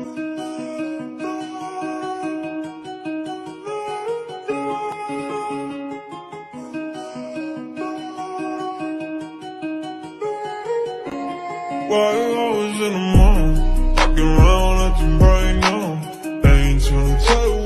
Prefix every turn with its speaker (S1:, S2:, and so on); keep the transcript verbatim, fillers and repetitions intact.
S1: Why I was in the mall, walking around like you probably know. I ain't tryna tell you